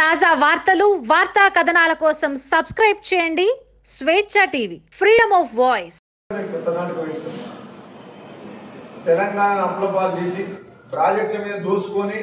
తాజా వార్తలు వార్తా కథనాల కోసం సబ్స్క్రైబ్ చేయండి Swecha TV, freedom of voice. Telangana అప్లపాలు చేసి ప్రాజెక్టుల మీద దోసుకొని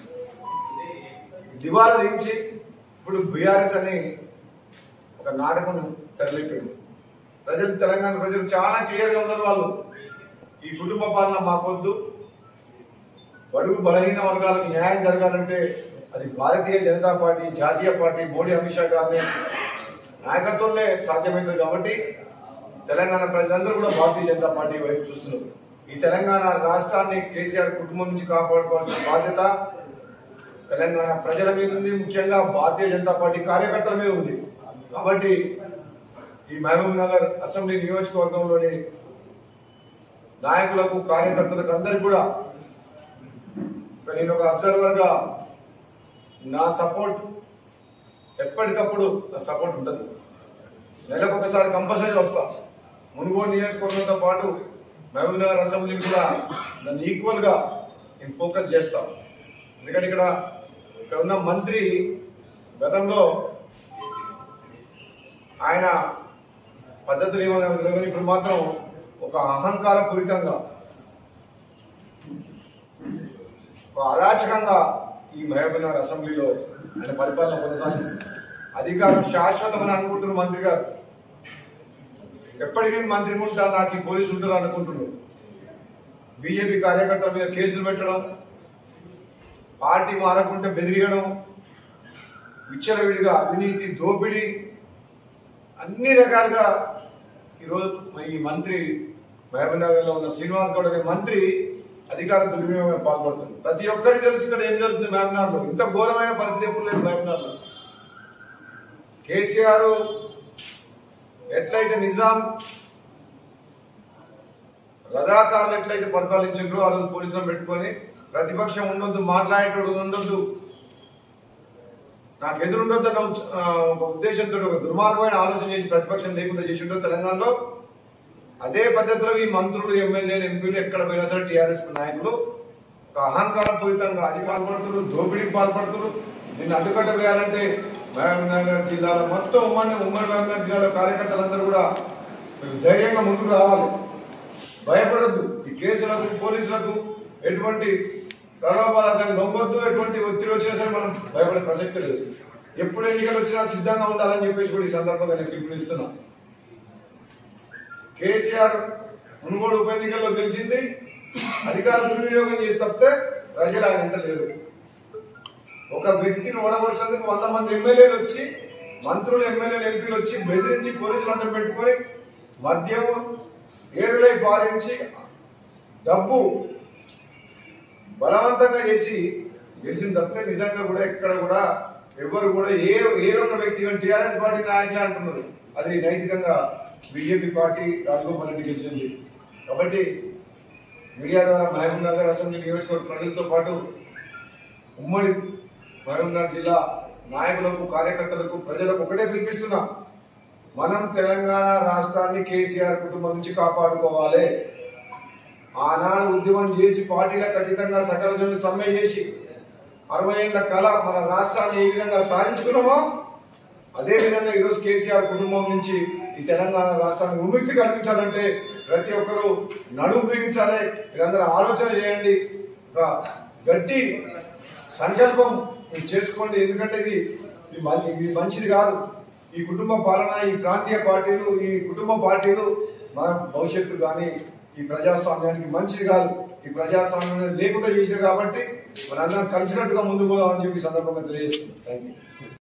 దివాలా దించి ఇప్పుడు బీఆర్ఎస్ అని ఒక నాటకం తెరలేపాడు. తెలంగాణ ప్రజలు చాలా క్లియర్గా ఉన్నారు. వాళ్ళు ఈ కుటుంబ పాలన మాకొద్దు, బడుగు బలహీన వర్గాలకు న్యాయం జరగాలంటే అది భారతీయ జనతా పార్టీ, జాతీయ పార్టీ, మోడీ అమిత్ షా గారిని నాయకత్వంలో సాధ్యమవుతుంది. కాబట్టి తెలంగాణ ప్రజలందరూ కూడా భారతీయ జనతా పార్టీ వైపు చూస్తున్నారు. ఈ తెలంగాణ రాష్ట్రాన్ని కేసీఆర్ కుటుంబం నుంచి కాపాడుకోవాల్సిన బాధ్యత తెలంగాణ ప్రజల మీద ఉంది, ముఖ్యంగా భారతీయ జనతా పార్టీ కార్యకర్తల మీద ఉంది. కాబట్టి ఈ మహబూబ్ నగర్ అసెంబ్లీ నియోజకవర్గంలోని నాయకులకు, కార్యకర్తలకు అందరికీ కూడా నేను ఒక అబ్జర్వర్గా నా సపోర్ట్ ఎప్పటికప్పుడు నా సపోర్ట్ ఉంటుంది. నెలకొకసారి కంపల్సరీ వస్తా. మునుగోడు నియోజకవర్గంతో పాటు మహబూబ్ నగర్ అసెంబ్లీ కూడా దాన్ని ఈక్వల్గా నేను ఫోకస్ చేస్తాను. ఎందుకంటే ఇక్కడ ఉన్న మంత్రి గతంలో ఆయన పద్ధతులు ఏమన్నా ఇప్పుడు మాత్రం ఒక అహంకార పూరితంగా, ఒక అరాచకంగా ఈ మహబూబ్ నగర్ అసెంబ్లీలో ఆయన పరిపాలన కొనసాగిస్తుంది. అధికారం శాశ్వతమని అనుకుంటున్నారు మంత్రి గారు. ఎప్పటికీ మంత్రి ఉంటారు, నాకు ఈ పోలీసు ఉంటారు అనుకుంటున్నారు. బీజేపీ కార్యకర్తల మీద కేసులు పెట్టడం, పార్టీ మారకుంటే బెదిరియడం, విచ్చలవిడిగా అవినీతి, దోపిడీ, అన్ని రకాలుగా ఈరోజు ఈ మంత్రి మహబూబ్ నగర్లో ఉన్న శ్రీనివాస్ గౌడ్ అనే మంత్రి అధికార దుర్వినియోగం పాల్పడుతుంది. ప్రతి ఒక్కరికి తెలుసు ఇక్కడ ఏం జరుగుతుంది. మహబూబ్ నగర్లో ఇంత ఘోరమైన పరిస్థితి ఎప్పుడు లేదు. మహబూబ్ నగర్లో కేసీఆర్ ఎట్లయితే నిజాం రజాకారులు ఎట్లయితే పరిపాలించారో ఆ రోజు పోలీసులను పెట్టుకొని ప్రతిపక్షం ఉండొద్దు, మాట్లాడేటోడు ఉండొద్దు, నాకు ఎదురుండొద్దు అన్న ఒక ఉద్దేశంతో ఒక దుర్మార్గమైన ఆలోచన చేసి ప్రతిపక్షం లేకుండా చేసి ఉండదు తెలంగాణలో. అదే పద్ధతిలో ఈ మంత్రులు, ఎమ్మెల్యేలు, ఎంపీలు ఎక్కడ పోయినా సరే టీఆర్ఎస్ నాయకులు ఒక అహంకార పూరితంగా అది పాల్పడుతున్నారు, దోపిడీకి పాల్పడుతున్నారు. దీన్ని అడ్డుకట్ట వేయాలంటే మహబూబ్ నగర్ జిల్లాలో మొత్తం ఉమ్మడి మహబూబ్ నగర్ జిల్లాలో కార్యకర్తలందరూ కూడా ధైర్యంగా ముందుకు రావాలి, భయపడొద్దు. ఈ కేసులకు, పోలీసులకు ఎటువంటి ప్రలోభాలకు లొంగొద్దు. ఎటువంటి ఒత్తిడి వచ్చినా సరే మనం భయపడే ప్రసక్తి లేదు. ఎప్పుడు ఎన్నికలు వచ్చినా సిద్ధంగా ఉండాలని చెప్పేసి కూడా ఈ సందర్భంగా నేను పిలుపునిస్తున్నా. కేసీఆర్ మునుగోడు ఉప ఎన్నికల్లో గెలిచింది అధికార దుర్వినియోగం చేసి తప్పితే ప్రజలు ఆయన ఎంత లేరు. ఒక వ్యక్తిని ఓడగొడుతుంది 100 మంది ఎమ్మెల్యేలు వచ్చి, మంత్రులు, ఎమ్మెల్యేలు, ఎంపీలు వచ్చి బెదిరించి పోలీసులు అంట పెట్టుకొని మద్యం ఏరులై పారించి డబ్బు బలవంతంగా చేసి గెలిచిన తప్పితే నిజంగా కూడా ఎక్కడ కూడా ఎవరు కూడా ఏ ఒక్క వ్యక్తి టీఆర్ఎస్ పార్టీ నాయకులే అంటున్నారు. అది నైతికంగా బీజేపీ పార్టీ రాజగోపాల్ రెడ్డి గెలిచింది. కాబట్టి మీడియా ద్వారా మహబూబ్ నగర్ అసెంబ్లీ నియోజకవర్గ ప్రజలతో పాటు ఉమ్మడి మహబూబ్ నగర్ జిల్లా నాయకులకు, కార్యకర్తలకు, ప్రజలకు ఒకటే పిలిపిస్తున్నా. మనం తెలంగాణ రాష్ట్రాన్ని కేసీఆర్ కుటుంబం నుంచి కాపాడుకోవాలి. ఆనాడు ఉద్యమం చేసి పార్టీలకు అతీతంగా సకల జనులు సమ్మె చేసి 60 ఏళ్ల కళ మన రాష్ట్రాన్ని ఏ విధంగా సాధించుకున్నామో అదే విధంగా ఈరోజు కేసీఆర్ కుటుంబం నుంచి ఈ తెలంగాణ రాష్ట్రానికి విముక్తి కల్పించాలంటే ప్రతి ఒక్కరూ నడుము బిగించాలి. మీరందరూ ఆలోచన చేయండి, ఒక గట్టి సంకల్పం చేసుకోండి. ఎందుకంటే ఇది మంచిది కాదు. ఈ కుటుంబ పాలన, ఈ ప్రాంతీయ పార్టీలు, ఈ కుటుంబ పార్టీలు మన భవిష్యత్తు కానీ ఈ ప్రజాస్వామ్యానికి మంచిది కాదు. ఈ ప్రజాస్వామ్యం లేకుండా చేశారు. కాబట్టి మనందరం కలిసినట్టుగా ముందుకు పోదామని చెప్పి సందర్భంగా తెలియజేస్తున్నాం. Thank you.